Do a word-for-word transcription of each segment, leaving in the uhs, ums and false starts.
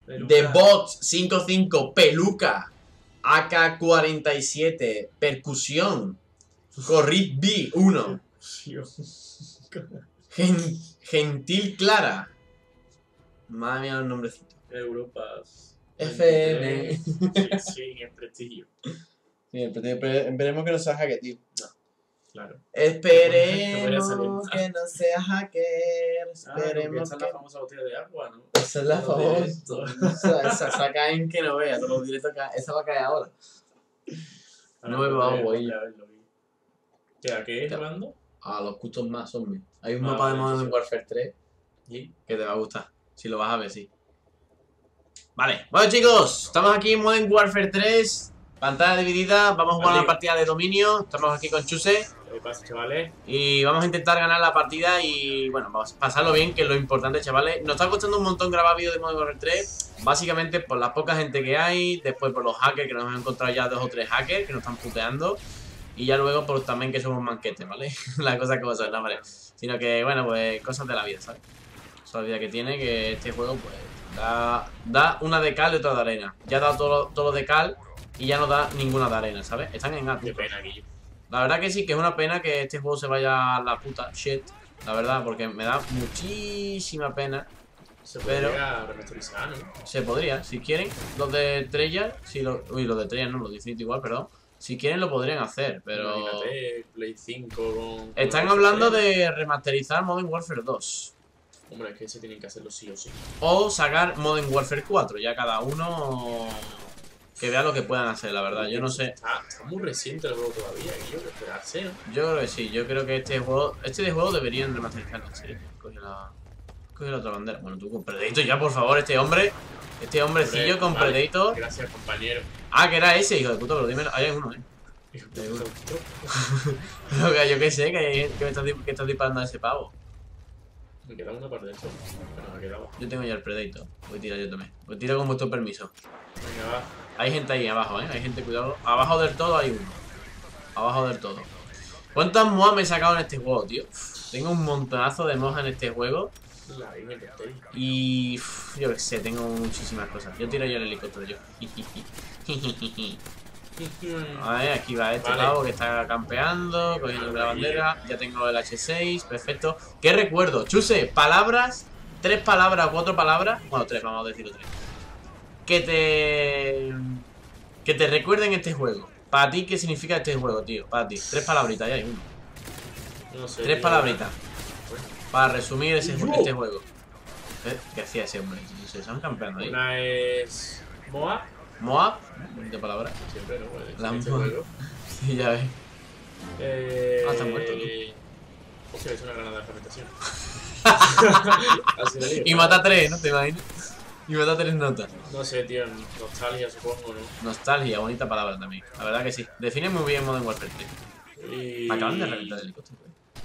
The Box cincuenta y cinco, Peluca, A K cuarenta y siete, Percusión, Corrid B uno, Gen Gentil Clara. Madre mía, los nombrecitos. Europas. F N. Sí, sí, en prestigio. Sí, esperemos que no sea hacker, tío. No, claro. Esperemos que no sea hacker. Esperemos ah, esa que... es la famosa botella de agua, ¿no? Esa es la famosa. Esa, esa cae en que no vea. Todos los directos cae. Esa va a caer ahora. Ahora, No me va a güey. ¿Qué, ¿A qué es jugando? A los custom más zombies. Hay un Ah, mapa de vale, Modern sí. Warfare tres ¿Y? que te va a gustar. Si lo vas a ver, sí. Vale. Bueno, chicos. Estamos aquí en Modern Warfare tres. Pantalla dividida. Vamos a jugar Vale. una partida de dominio. Estamos aquí con Chuse. ¿Qué pasa, chavales? Y vamos a intentar ganar la partida y, bueno, vamos a pasarlo bien, que es lo importante, chavales. Nos está costando un montón grabar vídeos de Modern Warfare tres, básicamente por la poca gente que hay, después por los hackers, que nos hemos encontrado ya dos o tres hackers que nos están puteando, y ya luego por también que somos manquetes, ¿vale? La cosa como son, no, vale. Sino que, bueno, pues cosas de la vida, ¿sabes? Cosas de la vida que tiene, que este juego, pues, da, da una de cal y otra de arena. Ya ha dado todo, todo lo de cal y ya no da ninguna de arena, ¿sabes? Están en alto. Qué pena, Guillo. La verdad que sí, que es una pena que este juego se vaya a la puta shit. La verdad, porque me da muchísima pena. Se Pero- podría remasterizar, ¿no? Se podría, si quieren. Los de Treyarch, si lo, uy, los de Treyarch no, los de Infinity igual, perdón. Si quieren lo podrían hacer, pero... Imagínate, Play cinco con... Están con hablando F P S. de remasterizar Modern Warfare dos. Hombre, es que se tienen que hacerlo sí o sí. O sacar Modern Warfare cuatro, ya cada uno que vea lo que puedan hacer, la verdad. Yo no sé. Está, está muy reciente el juego todavía, Guillo, que esperarse, ¿no? Yo creo que sí, yo creo que este juego, este de juego deberían remasterizarlo, en serio. Coge la, coge la otra bandera. Bueno, tú con Predator ya, por favor, este hombre, este hombrecillo Hombre, con vale. Predator. Gracias, compañero. Ah, que era ese, hijo de puta, pero dime, hay uno, eh. Seguro. Pero que yo qué sé, que, que me estás, di- que estás disparando a ese pavo. Me queda una parte de esto. Bueno, me quedaba. Yo tengo ya el Predator, voy a tirar yo también. Voy a tirar con vuestro permiso. Venga, va. Hay gente ahí abajo, eh, hay gente, cuidado. Abajo del todo hay uno. Abajo del todo. ¿Cuántas moas me he sacado en este juego, tío? Uf, tengo un montonazo de mojas en este juego. La Virgen del Tey. Y uf, yo qué sé, tengo muchísimas cosas. Yo tiro yo el helicóptero, yo. A ver, aquí va este Vale. pavo que está campeando, cogiendo la bandera. Ya tengo el hache seis, perfecto. ¿Qué recuerdo? Chuse, palabras, tres palabras o cuatro palabras. Bueno, tres, vamos a decirlo tres. Que te. Que te recuerden este juego. Para ti, ¿qué significa este juego, tío? Para ti. Tres palabritas, ya hay uno. No sé. Tres tío. palabritas. Para resumir ese, ¡Yo! este juego. ¿Eh? ¿Qué hacía ese hombre? Se están campeando ahí. Una es... Moa. Moab, bonita palabra. Siempre, ¿no? Pues, La en este Moa. juego. Sí, ya ves. Eh... Ah, está muerto, Hostia, es una granada de fermentación. Así lo digo. Y mata tres, ¿no? ¿Te imaginas? Y mata tres notas. No sé, tío. Nostalgia, supongo, ¿no? Nostalgia, bonita palabra también. La verdad que sí. Define muy bien Modern Warfare tres. Y... Me acaban de reventar el helicóptero.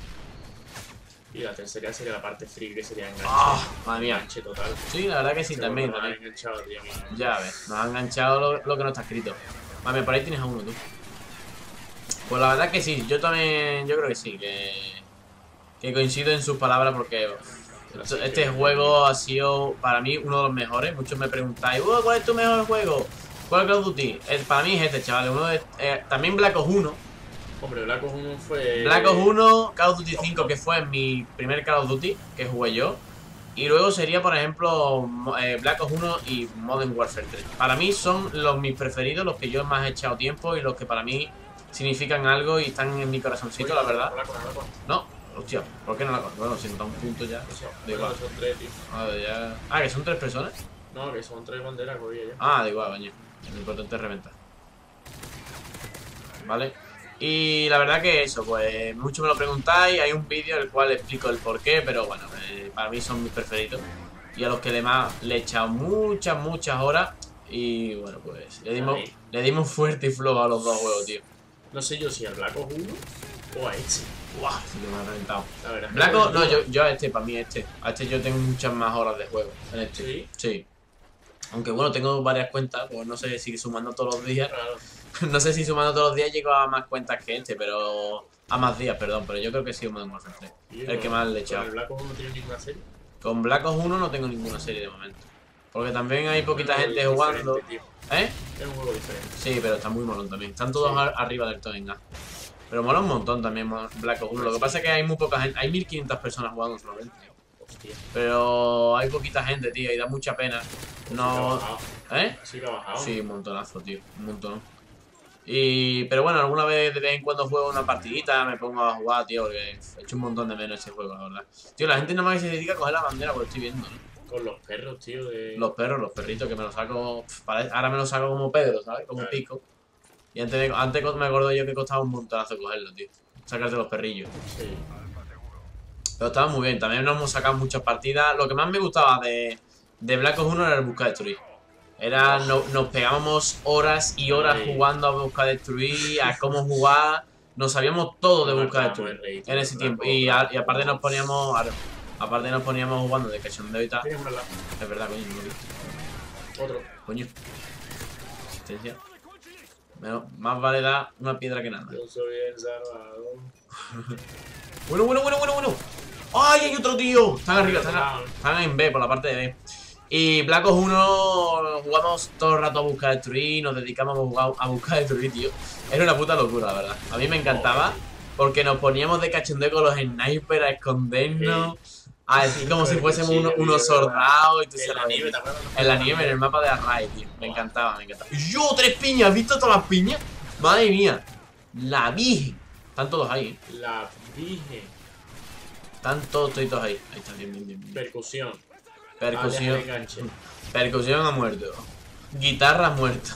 Y la tercera sería la parte free, que sería enganche. ¡Ah! Madre mía. Enganche total. Sí, la verdad que sí, Este también. juego me ha también. enganchado, tío, a mí. Ya ves, nos ha enganchado lo, lo que no está escrito. Mami, por ahí tienes a uno tú. Pues la verdad que sí, yo también, yo creo que sí, que, que coincido en sus palabras porque Así este que- juego ha sido para mí uno de los mejores. Muchos me preguntáis, "Uh, ¿cuál es tu mejor juego? ¿Cuál es Call of Duty?" El- para mí es este, chavales. Uno de, eh, también Black Ops uno. Hombre, Black Ops uno fue... Black Ops uno, Call of Duty cinco, que fue mi primer Call of Duty que jugué yo. Y luego sería, por ejemplo, mo- eh, Black Ops uno y Modern Warfare tres. Para mí son los mis preferidos, los que yo más he echado tiempo y los que para mí significan algo y están en mi corazoncito, la verdad. Black Ops, Black Ops. No, hostia, ¿por qué no la Bueno, si nos da un punto ya. Eso, Da bueno, igual. son tres, tío. A ver, ya. Ah, que son tres personas. No, que son tres banderas, cogía ya. Ah, da igual, baño. Lo importante es reventar. Vale. Y la verdad que eso, pues mucho me lo preguntáis. Hay un vídeo en el cual explico el porqué, pero bueno, eh, para mí son mis preferidos. Y a los que le, más, le he echado muchas, muchas horas. Y bueno, pues le dimos, Ahí. le dimos fuerte y flojo a los dos juegos, tío. No sé yo si al Black Ops uno o a este. Guau, sí que me ha reventado. La verdad. es que Black Ops, no, bueno, yo, yo a este, para mí este. A este yo tengo muchas más horas de juego. En este. Sí. Sí. Aunque bueno, tengo varias cuentas, pues no sé si sumando todos los días. Claro. No sé si sumando todos los días llego a más cuentas que este, pero... A más días, perdón, pero yo creo que sí un Modern Warfare tres. Y El que más le he con echado. el Black Ops no tiene ninguna serie. Con Black Ops uno no tengo ninguna serie de momento. Porque también hay poquita Es un gente juego jugando. diferente, tío. ¿Eh? Es un juego diferente. Sí, pero está muy molón también. Están todos Sí. ar- arriba del todo en A. Pero mola un montón también mo- Black Ops uno. Lo que pasa es que hay muy poca gente. Hay mil quinientas personas jugando solamente. Hostia. Pero hay poquita gente, tío, y da mucha pena. Sí que ha No. bajado. ¿Eh? Sí que ha bajado. Sí, un montonazo, tío. Un montón. Y. Pero bueno, alguna vez de vez en cuando juego una partidita, me pongo a jugar, tío, porque he hecho un montón de menos ese juego, la verdad. Tío, la gente nada más que se dedica a coger la bandera, porque estoy viendo, ¿no? Con los perros, tío. De... Los perros, los perritos, que me los saco. Pf, parece- Ahora me los saco como Pedro, ¿sabes? Como Claro. Pico. Y antes, de- antes me acuerdo yo que costaba un montonazo cogerlos, tío. Sacarte los perrillos. Sí. Pero estaba muy bien. También nos hemos sacado muchas partidas. Lo que más me gustaba de, de Black Ops uno era el buscar destruir. Era, no- nos pegábamos horas y horas Ay. jugando a buscar destruir, a cómo jugar. Nos sabíamos todo de Nos buscar matábamos destruir el rey, tío, en ese Black tiempo. Ops, Y, Black a- y aparte nos Ops. poníamos. Claro, aparte nos poníamos jugando de cachondeo y tal. Tienes una lata. Es verdad, coño, no lo he visto. Otro. Coño. Asistencia. Menos- más vale dar una piedra que nada. Yo soy el Salvador. Bueno, bueno, bueno, bueno, bueno. ¡Ay, hay otro tío! Están arriba, están, a- Ah, están en B, por la parte de B. Y Black Ops uno jugamos todo el rato a buscar destruir, nos dedicamos a jugar a buscar destruir, tío. Era una puta locura, la verdad. A mí me encantaba porque nos poníamos de cachondeo con los snipers a escondernos, a decir como si fuésemos uno- unos soldados y tú En la sabes. nieve, ¿te acuerdas? En la nieve, en el mapa de Array, tío. Me encantaba, me encantaba. ¡Yo, tres piñas! ¿Has visto todas las piñas? Madre mía. La Virgen. Están todos ahí, ¿eh? La dije. Están todos, todos ahí. Ahí está, bien, bien, bien. bien. Percusión. Percusión. Alias enganche. Percusión ha muerto. Guitarra ha muerto.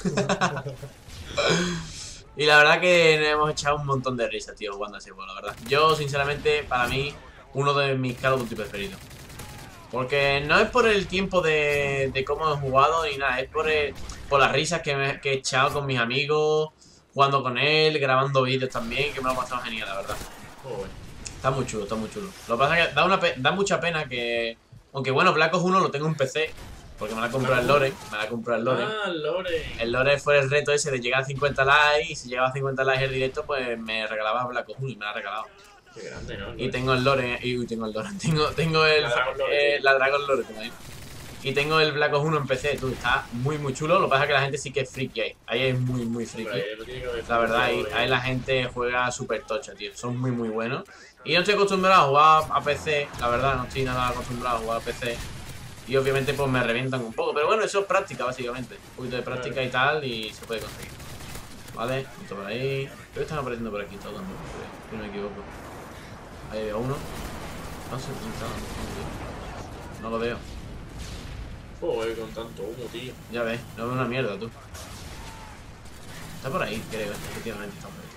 Y la verdad que nos hemos echado un montón de risas, tío, jugando a ese juego, la verdad. Yo, sinceramente, para mí, uno de mis Call of Duty preferidos. Porque no es por el tiempo de, de cómo he jugado ni nada, es por, el- por las risas que, me, que he echado con mis amigos, jugando con él, grabando vídeos también, que me lo he pasado genial, la verdad. Joder. Está muy chulo, está muy chulo. Lo que pasa es que da, una pe- da mucha pena que... Aunque bueno, Black Ops uno lo tengo en P C, porque me la compró el Lore, me la compró el Lore. Ah, Lore. El Lore fue el reto ese de llegar a cincuenta likes, y si llegaba a cincuenta likes el directo, pues me regalaba Black Ops uno y me la ha regalado. Qué grande, ¿no? Y tengo el Lore, y uy, tengo el Lore, tengo, tengo el... La Dragon Lore, eh, sí. la Dragon Lore, tengo ahí. Y tengo el Black Ops uno en P C, tú, está muy muy chulo, lo que pasa es que la gente sí que es friki ahí, ahí es muy muy friki. Hombre, no tiene que haber La verdad, ahí, Lore. ahí la gente juega súper tocha, tío. Son muy, muy buenos. Y no estoy acostumbrado a jugar a P C, la verdad, no estoy nada acostumbrado a jugar a P C. Y obviamente, pues me revientan un poco. Pero bueno, eso es práctica, básicamente. Un poquito de práctica y tal, y se puede conseguir. Vale, esto por ahí. Creo que están apareciendo por aquí todos, ¿no? Si no me equivoco. Ahí veo uno. No sé dónde está, no, no lo veo. Joder, con tanto humo, tío. Ya ves, no veo una mierda, tú. Está por ahí, creo, efectivamente está por ahí.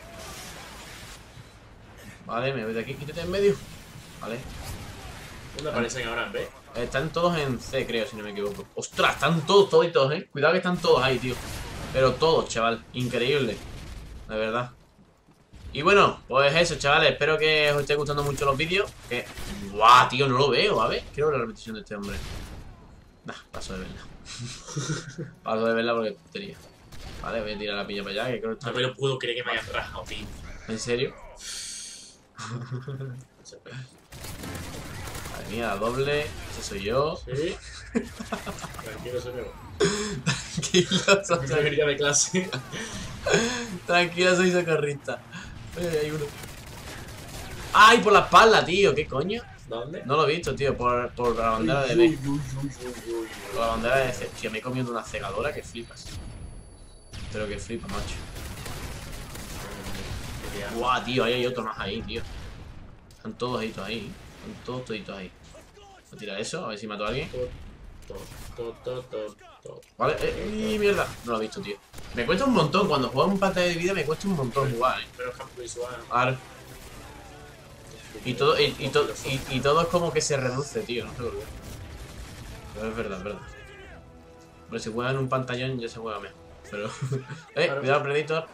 Vale, me voy de aquí, quítate en medio. Vale. ¿Dónde aparecen ahora en B? Están todos en C, creo, si no me equivoco. ¡Ostras! Están todos, toditos, eh. Cuidado que están todos ahí, tío. Pero todos, chaval. Increíble. De verdad. Y bueno, pues eso, chavales. Espero que os esté gustando mucho los vídeos. Que... ¡Guau, tío! No lo veo, a ver. Quiero ver la repetición de este hombre. Nah, paso de verla. Paso de verla porque es tontería. Vale, voy a tirar la piña para allá, que creo que está... No me lo puedo creer que me hayan rajado, tío. ¿En serio? Madre mía, la doble. Ese soy yo. ¿Sí? Tranquilo, señor. Tranquilo, soy- Primer día de clase. Tranquilo, soy socorrista. Eh, hay uno. ¡Ay, por la espalda, tío! ¿Qué coño? ¿Dónde? No lo he visto, tío, por, por la bandera de B. Por la bandera de C. Tío, me he comido una cegadora que flipas. Pero que flipa, macho. Guau, tío, ahí hay otro más ahí, tío. Están todos ahí, todos ahí. Están todos toditos ahí. Voy a tirar eso, a ver si mato a alguien. To, to, to, to, to. Vale, eh, y mierda. No lo he visto, tío. Me cuesta un montón. Cuando juego en pantalla de vida me cuesta un montón jugar, eh. Pero es campo visual. Ahora. Y todo, y, y, todo, y, y todo es como que se reduce, tío. No sé por qué. Pero es verdad, es verdad. Pero si juega en un pantallón ya se juega mejor. Pero. eh, Claro. cuidado, Predator.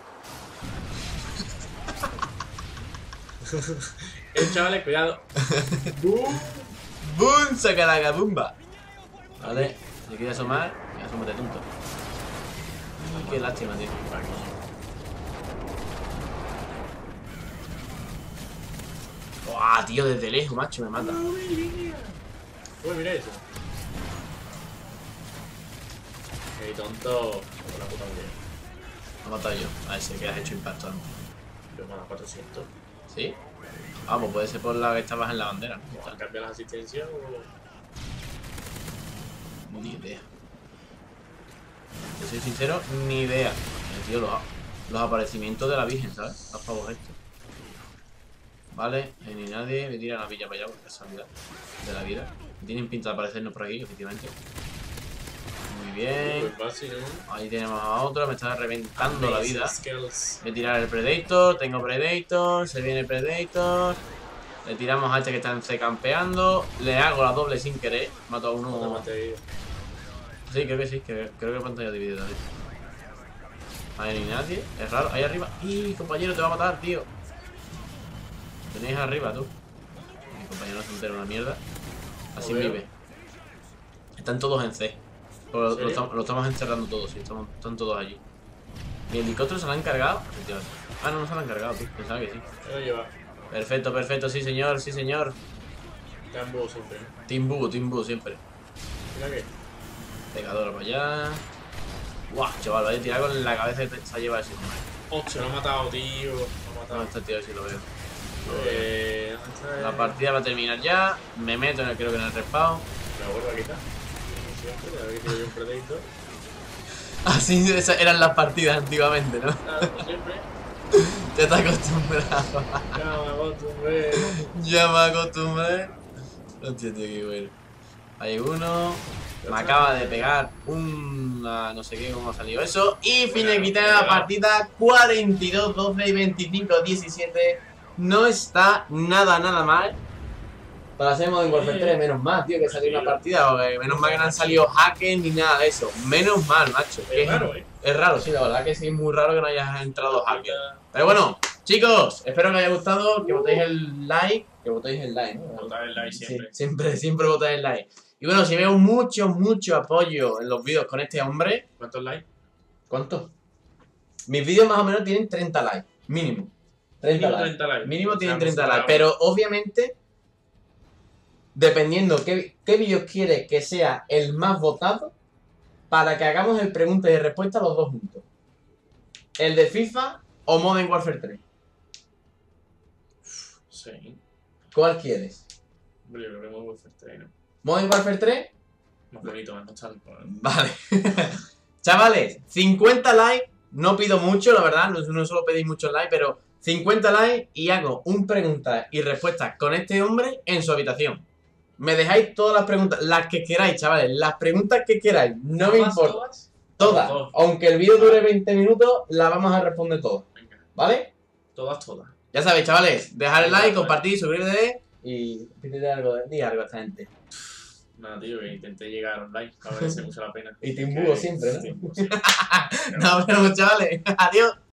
Eh, chavales, cuidado. ¡Bum! ¡Bum! ¡Saca la gabumba! Vale, si quieres asomar, asómate tonto. Ay, qué lástima, tío. ¡Buah, tío! Desde lejos, macho, me mata. Uy, mira eso. Qué tonto. Por la puta mía. Lo he matado yo. A ese que has hecho impacto antes. Yo me da cuatrocientos. ¿Sí? Ah, pues puede ser por la que estabas en la bandera. ¿Han cambiado las asistencias o...? Ni idea. Te soy sincero, ni idea. Eh, tío, los, los aparecimientos de la Virgen, ¿sabes? Los pavos estos. Vale, eh, ni nadie. Me tira la villa para allá por casualidad de la vida. Tienen pinta de aparecernos por aquí, efectivamente. Muy bien. Pues fácil, ¿no? Ahí tenemos a otro. Me está reventando la vida. Skills. Voy a tirar el Predator. Tengo Predator. Se viene Predator. Le tiramos a este que está en C campeando. Le hago la doble sin querer. Mato a No te uno. maté. Sí, creo que sí. Que, creo que pantalla dividida. ¿Sí? Ahí ni nadie. Es raro. Ahí arriba. ¡Y compañero! Te va a matar, tío. Tenéis arriba, tú. Mi compañero se entera una mierda. Así Joder. vive. Están todos en C. Lo, lo, serio? estamos, lo estamos encerrando todos, sí. Estamos, están todos allí. ¿Mi helicóptero se lo han cargado? Efectivamente. Ah, no, no se lo han cargado, tú. Pensaba que sí. Me lo lleva. Perfecto, perfecto. Sí, señor. Sí, señor. Cambo siempre. Team Boo, Team Boo, siempre. Mira que. Pegadora para allá. Guau, chaval, vaya a tirar con la cabeza que se ha llevado ese. Hostia, lo ha matado, tío. Lo ha No, matado. este tío si lo veo. Eh, ¿dónde está el- La partida va a terminar ya. Me meto en el, creo que en el respawn. Me vuelvo a quitar. Siempre, a ver que tiro yo un Predator. Así esas eran las partidas antiguamente, ¿no? Nada, como siempre. Ya te acostumbrado. Ya me acostumbré. Ya me acostumbré. Hostia, tío, qué bueno. Hay uno. Me acaba de pegar una... no sé qué, cómo ha salido eso. Y finiquité la partida cuarenta y dos, doce y veinticinco, diecisiete. No está nada, nada mal. Para ser Modern Warfare tres, menos mal, tío, que salió una partida. Porque menos mal que no han salido hackers ni nada de eso. Menos mal, macho. Es raro, ¿eh? Es raro, sí, la verdad que sí, es muy raro que no hayas entrado hackers. Pero bueno, chicos, espero que os haya gustado, que votéis el like, que votéis el like, ¿no? Votar el like Sí, siempre. siempre, siempre votáis el like. Y bueno, si veo mucho, mucho apoyo en los vídeos con este hombre, ¿Cuántos likes? ¿cuántos? Mis vídeos más o menos tienen treinta likes, mínimo. treinta Mínimo likes. treinta likes. Mínimo tienen Estamos treinta likes, sobrados. pero obviamente, dependiendo qué, qué vídeos quieres que sea el más votado, para que hagamos el pregunta y respuesta los dos juntos. ¿El de FIFA o Modern Warfare tres? Sí. ¿Cuál quieres? Hombre, yo creo que Modern Warfare tres, ¿no? ¿Modern Warfare tres? Más bonito, más nostálgico. ¿no? Vale. Chavales, cincuenta likes. No pido mucho, la verdad. No, no solo pedís muchos likes, pero cincuenta likes y hago un pregunta y respuesta con este hombre en su habitación. Me dejáis todas las preguntas, las que queráis, chavales. Las preguntas que queráis, no me ¿Todas, importa. todas? Todas. Todas. Aunque el vídeo dure veinte minutos, las vamos a responder todas. Venga. ¿Vale? Todas, todas. Ya sabéis, chavales. Dejar el like, Venga, compartir, suscribirte. Y pídete algo, di algo a esta gente. Nada, tío, que intenté llegar online. Va a merecer mucho la pena. Y te imbugo Que- siempre, ¿no? te imbugo siempre. Nos vemos, chavales. Adiós.